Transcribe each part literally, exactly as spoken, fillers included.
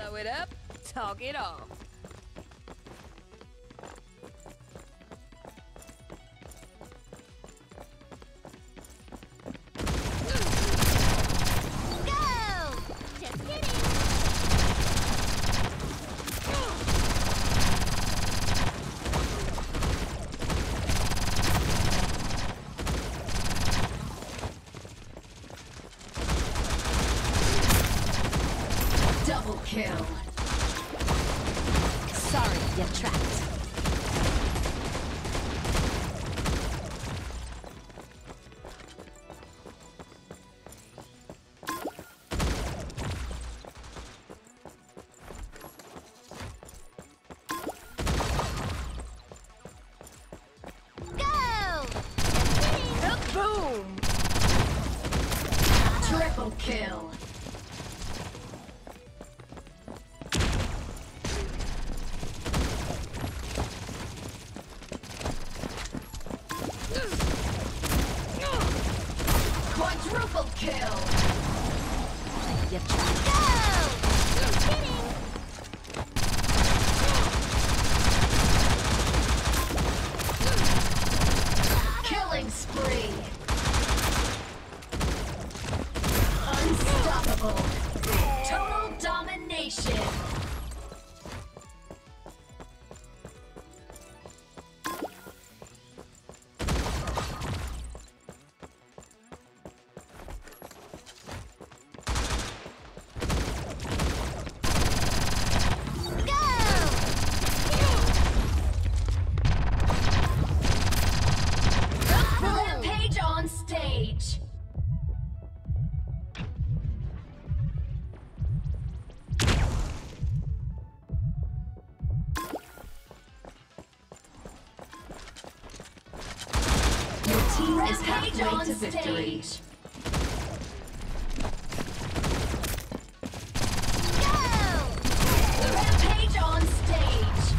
Blow it up, talk it off. Double kill. Sorry, you're trapped. Go! Boom! Triple kill. Quadruple kill. You're trapped. Go! Just kidding! Killing spree. Unstoppable. Total domination. Rampage on stage. Your team is halfway to victory. Go! Rampage on stage.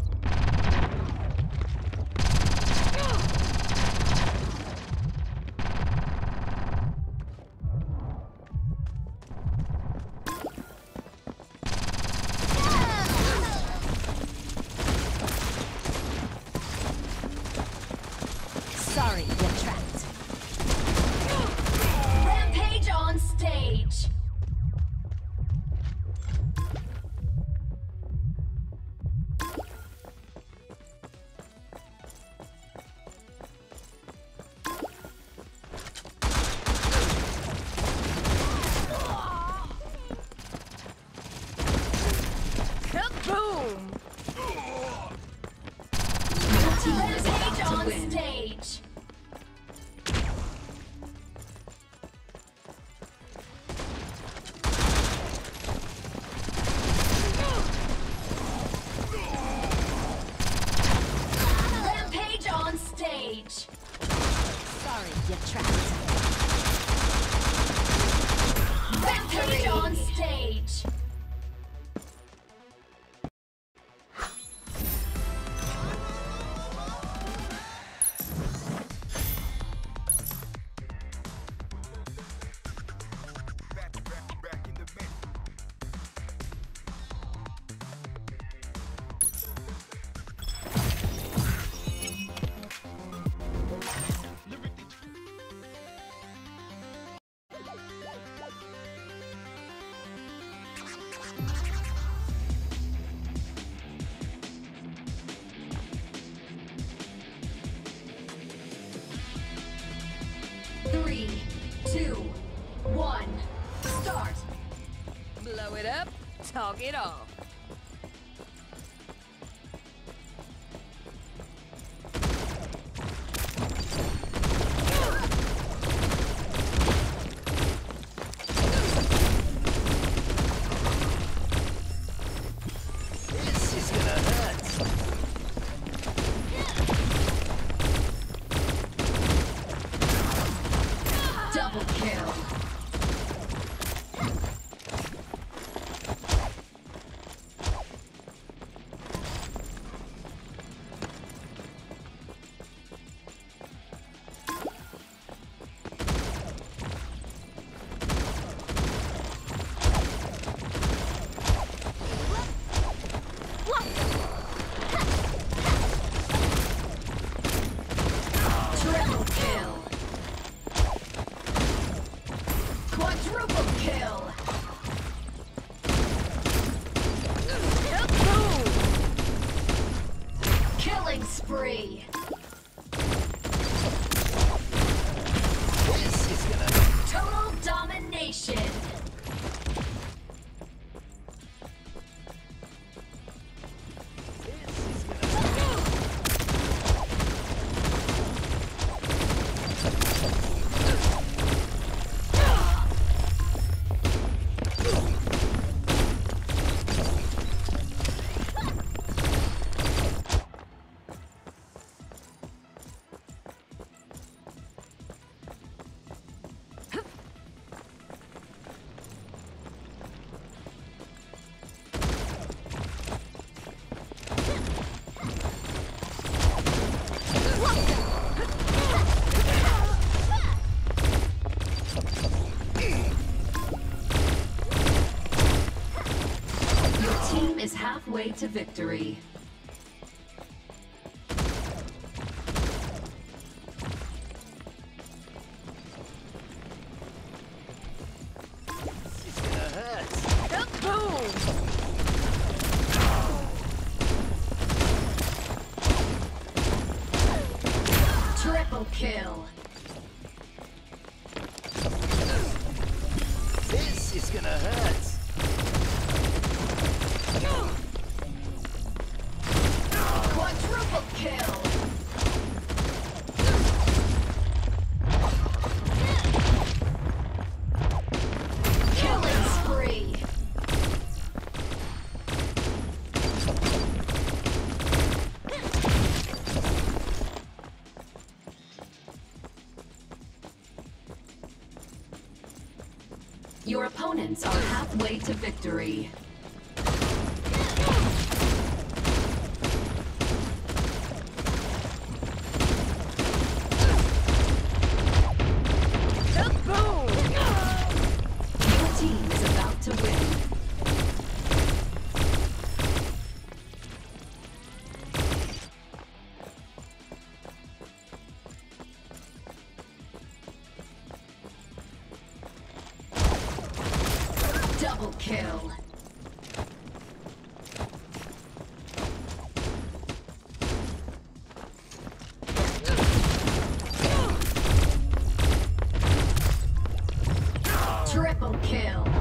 Sorry, you're trapped. Rampage on stage. Kaboom! Your team is Rampage about to on win. stage. Rampage on stage. Sorry, you're trapped. Rampage on stage. Three, two, one, start. Blow it up, talk it off. This is gonna hurt. Double kill. Triple kill. Killing spree. This is gonna. Total domination. Is halfway to victory. It's gonna hurt. Boom! Triple kill. This is gonna hurt. Quadruple kill. Killing spree. Your opponents are halfway to victory. Double kill. Triple kill.